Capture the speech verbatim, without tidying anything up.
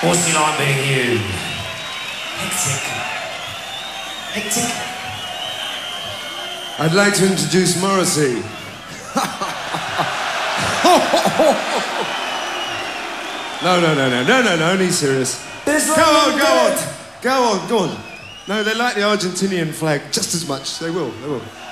What's it like being you? Hectic. Hectic. I'd like to introduce Morrissey. No, no, no, no, no, no, no, he's serious. There's Go on, go on, go on, go on. No, they like the Argentinian flag just as much. They will, they will.